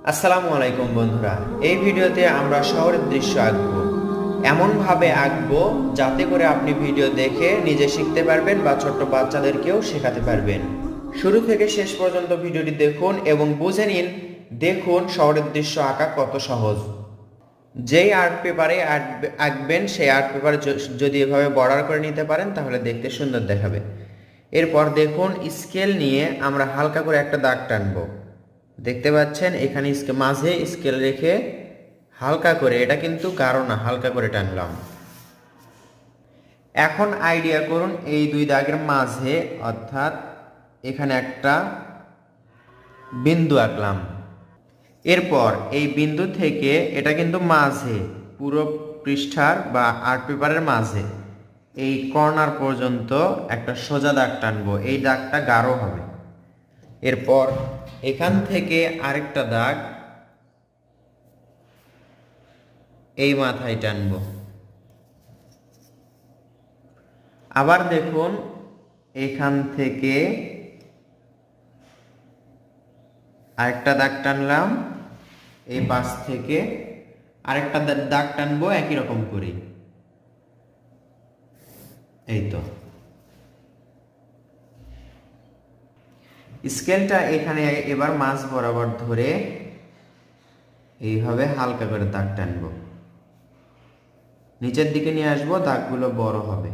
আসসালামু আলাইকুম বন্ধুরা, এই ভিডিওতে আমরা শহরের দৃশ্য আঁকবো। এমন ভাবে আঁকবো যাতে করে আপনি ভিডিও দেখে নিজে শিখতে পারবেন বা ছোট্ট বাচ্চাদেরকেও শেখাতে পারবেন। শুরু থেকে শেষ পর্যন্ত ভিডিওটি দেখুন এবং বুঝে নিন। দেখুন শহরের দৃশ্য আঁকা কত সহজ। যেই আর্ট পেপারে আঁকবেন সেই আর্ট পেপারে যদি এভাবে বর্ডার করে নিতে পারেন তাহলে দেখতে সুন্দর দেখাবে। এরপর দেখুন স্কেল নিয়ে আমরা হালকা করে একটা দাগ টানবো। দেখতে পাচ্ছেন এখানে মাঝে স্কেল রেখে হালকা করে, এটা কিন্তু গাঢ় না, হালকা করে টানলাম। এখন আইডিয়া করুন এই দুই দাগের মাঝে, অর্থাৎ এখানে একটা বিন্দু আঁকলাম। এরপর এই বিন্দু থেকে এটা কিন্তু মাঝে, পুরো পৃষ্ঠার বা আর্ট পেপারের মাঝে এই কর্নার পর্যন্ত একটা সোজা দাগ টানবো। এই দাগটা গাঢ় হবে। এরপর এখান থেকে আরেকটা দাগ এই মাথায় টানবো। আবার দেখুন এখান থেকে আরেকটা দাগ টানলাম, এই পাশ থেকে আরেকটা দাগ টানবো একই রকম করে। এই তো স্কেলটা এখানে এবার মাঝ বরাবর ধরে এইভাবে হালকা করে দাগ টানবো, নিচের দিকে নিয়ে আসবো, দাগগুলো বড় হবে।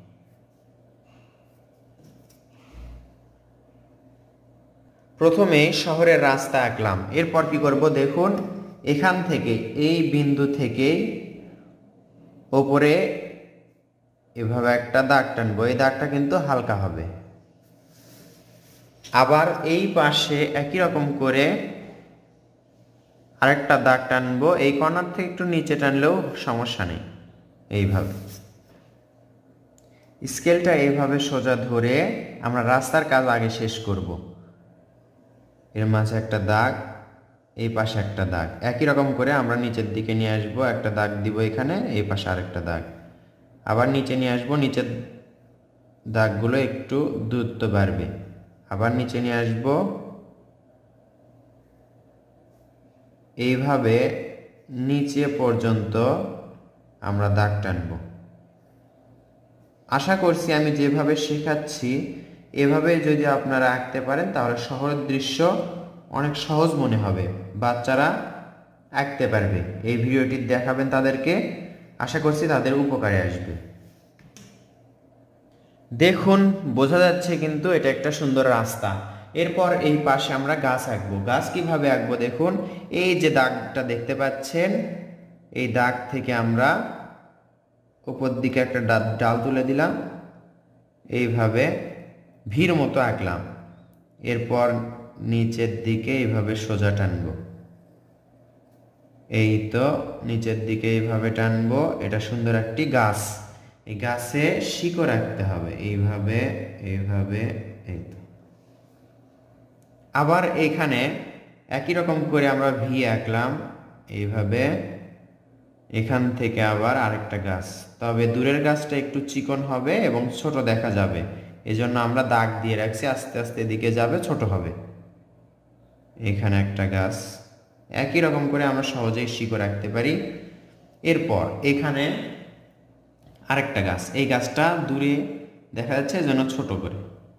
প্রথমে শহরের রাস্তা আঁকলাম। এরপর কি করব দেখুন, এখান থেকে এই বিন্দু থেকে ওপরে এভাবে একটা দাগ টানবো। এই দাগটা কিন্তু হালকা হবে। আবার এই পাশে একই রকম করে আরেকটা দাগ টানবো। এই কর্নার থেকে একটু নিচে টানলেও সমস্যা নেই। এইভাবে স্কেলটা এইভাবে সোজা ধরে আমরা রাস্তার কাজ আগে শেষ করব। এর মাঝে একটা দাগ, এই পাশে একটা দাগ, একই রকম করে আমরা নিচের দিকে নিয়ে আসব। একটা দাগ দিব এখানে, এই পাশে আরেকটা দাগ, আবার নিচে নিয়ে আসব। নিচের দাগগুলো একটু দূরত্ব বাড়বে। আবার নিচে নিয়ে আসব। এইভাবে নিচে পর্যন্ত আমরা দাগ টানব। আশা করছি আমি যেভাবে শেখাচ্ছি এভাবে যদি আপনারা আঁকতে পারেন তাহলে শহরের দৃশ্য অনেক সহজ মনে হবে, বাচ্চারা আঁকতে পারবে। এই ভিডিওটি দেখাবেন তাদেরকে, আশা করছি তাদের উপকারে আসবে। দেখুন বোঝা যাচ্ছে কিন্তু এটা একটা সুন্দর রাস্তা। এরপর এই পাশে আমরা গাছ আঁকবো। গাছ কিভাবে আঁকবো দেখুন, এই যে দাগটা দেখতে পাচ্ছেন, এই দাগ থেকে আমরা উপর দিকে একটা ডাল তুলে দিলাম, এইভাবে ভিড় মতো আঁকলাম। এরপর নিচের দিকে এইভাবে সোজা টানবো। এই তো নিচের দিকে এইভাবে টানবো। এটা সুন্দর একটি গাছ। এই গাছে শিকড় রাখতে হবে, এইভাবে এইভাবে। এই তো আবার এখানে একই রকম করে আমরা ভি আঁকলাম এইভাবে। এখান থেকে আবার আরেকটা গাছ, তবে দূরের গাছটা একটু চিকন হবে এবং ছোট দেখা যাবে, এজন্য আমরা দাগ দিয়ে রাখছি। আস্তে আস্তে এদিকে যাবে, ছোট হবে। এখানে একটা গাছ, একই রকম করে আমরা সহজেই শিকড় রাখতে পারি। এরপর এখানে আরেকটা গাছ, এই গাছটা দূরে দেখা যাচ্ছে এজন্য ছোট করে।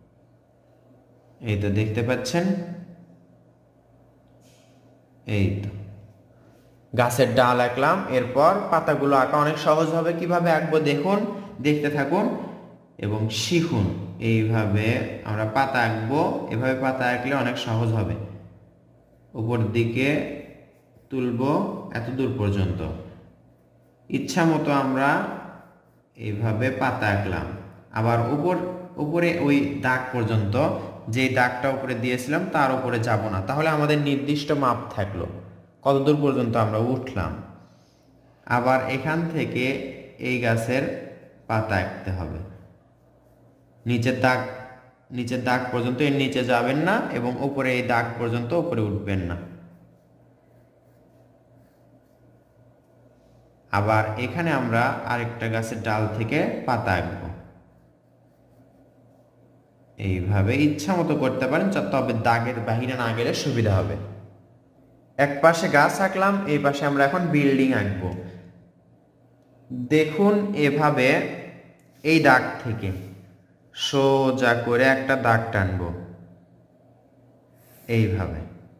এই তো দেখতে পাচ্ছেন, এই তো গাছের ডাল আঁকলাম। এরপর পাতাগুলো আঁকা অনেক সহজ হবে। কিভাবে আঁকবো দেখুন, দেখতে থাকুন এবং শিখুন। এইভাবে আমরা পাতা আঁকবো। এভাবে পাতা আঁকলে অনেক সহজ হবে। উপর দিকে তুলবো এত দূর পর্যন্ত, ইচ্ছা মতো আমরা এইভাবে পাতা আঁকলাম। আবার উপরে ওই দাগ পর্যন্ত, যে দাগটা উপরে দিয়েছিলাম তার উপরে যাব না, তাহলে আমাদের নির্দিষ্ট মাপ থাকলো কতদূর পর্যন্ত আমরা উঠলাম। আবার এখান থেকে এই গাছের পাতা আঁকতে হবে। নিচের দাগ পর্যন্ত, এর নিচে যাবেন না এবং উপরে এই দাগ পর্যন্ত উপরে উঠবেন না। আবার এখানে আমরা আরেকটা গাছের ডাল থেকে পাতা আঁকবো। এইভাবে ইচ্ছা মতো করতে পারেন, তবে দাগের বাহিরে না গেলে সুবিধা হবে। এক পাশে গাছ আঁকলাম, এই পাশে আমরা এখন বিল্ডিং আঁকবো। দেখুন এভাবে এই দাগ থেকে সোজা করে একটা দাগ টানবো এইভাবে।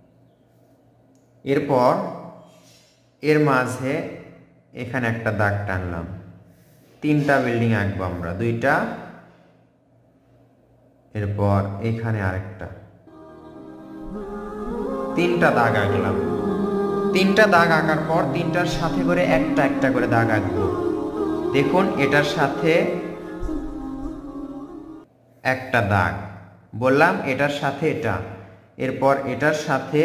এরপর এর মাঝে এখানে একটা দাগ টানলাম। তিনটা বিল্ডিং আঁকবো আমরা, দুইটা, এরপর এখানে আরেকটা, তিনটা দাগ আঁকলাম। তিনটা দাগ আঁকার পর তিনটার সাথে করে একটা একটা করে দাগ আঁকবো। দেখুন এটার সাথে একটা দাগ, বললাম এটার সাথে এটা, এরপর এটার সাথে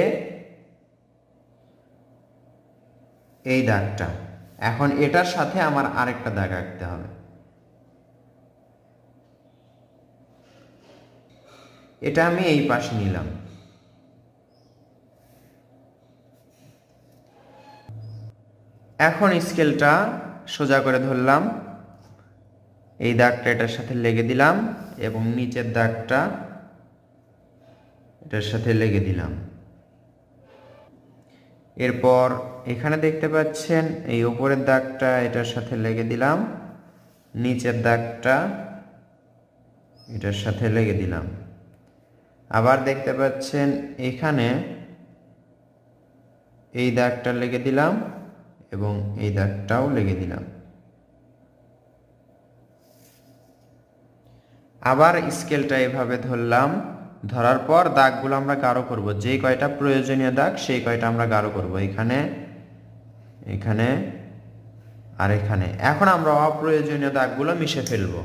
এই দাগটা। এখন এটার সাথে আমার আরেকটা দাগ আঁকতে হবে। এটা আমি এই পাশে নিলাম। এখন স্কেলটা সোজা করে ধরলাম, এই দাগটা এটার সাথে লেগে দিলাম এবং নিচের দাগটা এটার সাথে লেগে দিলাম। এরপর এখানে দেখতে পাচ্ছেন এই উপরের দাগটা এটার সাথে লেগে দিলাম, নিচের দাগটা এটার সাথে লেগে দিলাম। আবার দেখতে পাচ্ছেন এখানে এই দাগটা লেগে দিলাম এবং এই দাগটাও লেগে দিলাম। আবার স্কেলটা এভাবে ধরলাম, ধরার পর দাগগুলো আমরা গাঢ় করব। যে কয়টা প্রয়োজনীয় দাগ সেই কয়টা আমরা গাঢ় করব, এখানে, এখানে আর এখানে। এখন আমরা অপ্রয়োজনীয় দাগগুলো মিশে ফেলব।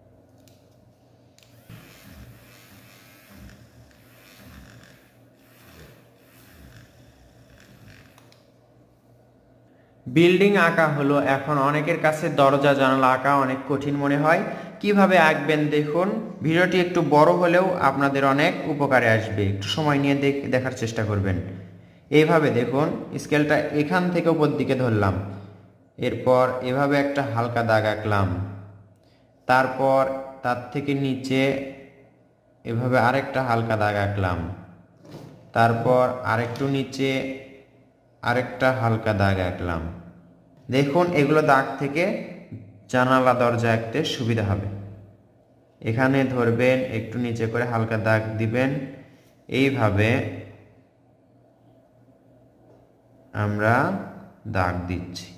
বিল্ডিং আঁকা হলো। এখন অনেকের কাছে দরজা জানালা আঁকা অনেক কঠিন মনে হয়। কিভাবে আঁকবেন দেখুন। ভিডিওটি একটু বড় হলেও আপনাদের অনেক উপকারে আসবে, একটু সময় নিয়ে দেখার চেষ্টা করবেন। এইভাবে দেখুন, স্কেলটা এখান থেকে উপর দিকে ধরলাম, এরপর এভাবে একটা হালকা দাগ আঁকলাম, তারপর তার থেকে নিচে এভাবে আরেকটা হালকা দাগ আঁকলাম, তারপর আরেকটু নিচে আরেকটা হালকা দাগ আঁকলাম। দেখুন এগুলো দাগ থেকে জানালা দরজা আঁকতে সুবিধা হবে। এখানে ধরবেন, একটু নিচে করে হালকা দাগ দিবেন। এইভাবে আমরা দাগ দিচ্ছি।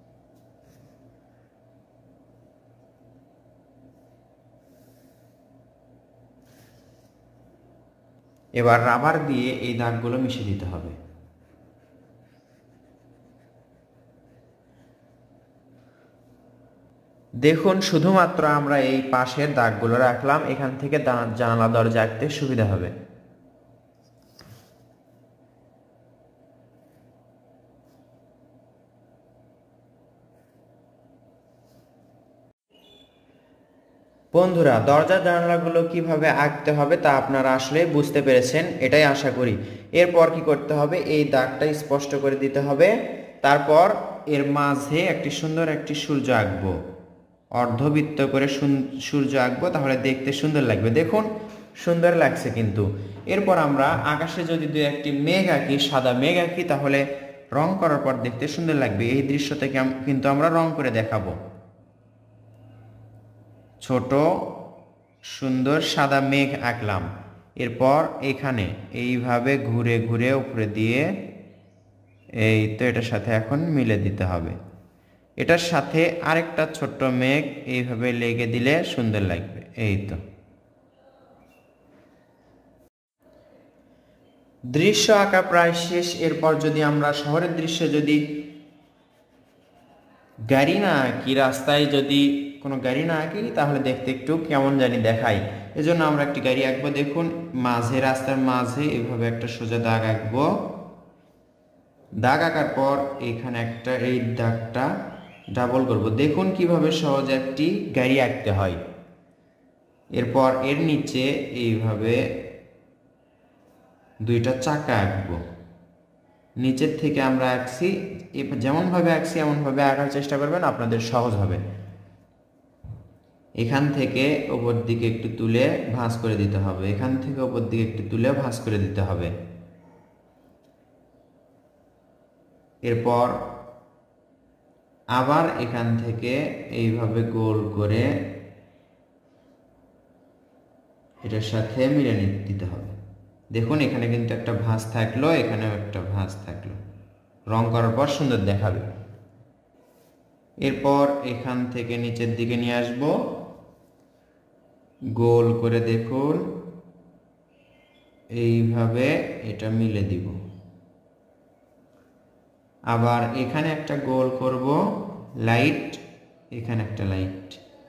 এবার রাবার দিয়ে এই দাগগুলো মিশিয়ে দিতে হবে। দেখুন শুধুমাত্র আমরা এই পাশের দাগগুলো রাখলাম, এখান থেকে জানালা দরজা আঁকতে সুবিধা হবে। বন্ধুরা, দরজা জানালাগুলো কিভাবে আঁকতে হবে তা আপনারা আসলে বুঝতে পেরেছেন, এটাই আশা করি। এরপর কি করতে হবে, এই দাগটা স্পষ্ট করে দিতে হবে। তারপর এর মাঝে একটি সুন্দর একটি সূর্য আঁকবো, অর্ধবৃত্ত করে সূর্য আঁকবো, তাহলে দেখতে সুন্দর লাগবে। দেখুন সুন্দর লাগছে কিন্তু। এরপর আমরা আকাশে যদি দু একটি মেঘ আঁকি, সাদা মেঘ আঁকি, তাহলে রং করার পর দেখতে সুন্দর লাগবে। এই দৃশ্য থেকে কিন্তু আমরা রং করে দেখাবো। ছোট সুন্দর সাদা মেঘ আঁকলাম, এরপর এখানে এইভাবে ঘুরে ঘুরে উপরে দিয়ে এই তো এটার সাথে এখন মিলে দিতে হবে। এটার সাথে আরেকটা ছোট্ট মেঘ এইভাবে লেগে দিলে সুন্দর লাগবে। এই তো দৃশ্য আঁকা প্রায় শেষ। এরপর যদি আমরা শহরের দৃশ্য যদি গাড়ি না আঁকি, রাস্তায় যদি কোনো গাড়ি না আঁকি, তাহলে দেখতে একটু কেমন জানি দেখায়। এজন্য আমরা একটি গাড়ি আঁকবো। দেখুন মাঝে, রাস্তার মাঝে এভাবে একটা সোজা দাগ আঁকবো। দাগ আঁকার পর এখানে একটা এই দাগটা ডাবল করব। দেখুন কিভাবে সহজ একটি গাড়ি আঁকতে হয়। এরপর এর নিচে এইভাবে দুইটা চাকা আঁকবো। নিচের থেকে আমরা আঁকছি, যেমনভাবে আঁকছি এমনভাবে আঁকার চেষ্টা করবেন, আপনাদের সহজ হবে। এখান থেকে ওপর দিকে একটু তুলে ভাঁজ করে দিতে হবে, এখান থেকে ওপর দিকে একটু তুলে ভাঁজ করে দিতে হবে। এরপর আবার এখান থেকে এইভাবে গোল করে এটার সাথে মিলে দিতে হবে। দেখুন এখানে কিন্তু একটা ভাঁজ থাকলো, এখানেও একটা ভাঁজ থাকলো, রং করার পর সুন্দর দেখাবে। এরপর এখান থেকে নিচের দিকে নিয়ে আসব, গোল করে দেখুন এইভাবে এটা মিলে দিব। আবার এখানে একটা গোল করব, লাইট, এখানে একটা লাইট।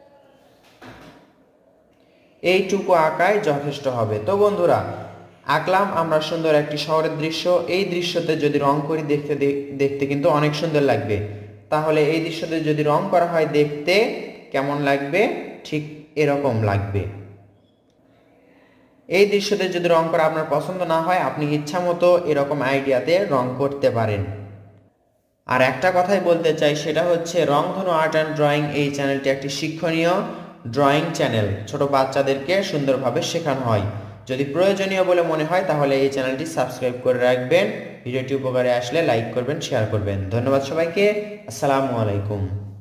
এইটুকু আঁকাই যথেষ্ট হবে। তো বন্ধুরা, আঁকলাম আমরা সুন্দর একটি শহরের দৃশ্য। এই দৃশ্যতে যদি রং করি দেখতে কিন্তু অনেক সুন্দর লাগবে। তাহলে এই দৃশ্যতে যদি রং করা হয় দেখতে কেমন লাগবে? ঠিক এরকম লাগবে। এই দৃশ্যতে যদি রং করা আপনার পছন্দ না হয়, আপনি ইচ্ছা মতো এরকম আইডিয়াতে রং করতে পারেন। আর একটা কথাই বলতে চাই, সেটা হচ্ছে রংধনু আর্ট অ্যান্ড ড্রয়িং এই চ্যানেলটি একটি শিক্ষণীয় ড্রয়িং চ্যানেল। ছোট বাচ্চাদেরকে সুন্দরভাবে শেখানো হয়। যদি প্রয়োজনীয় বলে মনে হয় তাহলে এই চ্যানেলটি সাবস্ক্রাইব করে রাখবেন। ভিডিওটি উপকারে আসলে লাইক করবেন, শেয়ার করবেন। ধন্যবাদ সবাইকে। আসসালামু আলাইকুম।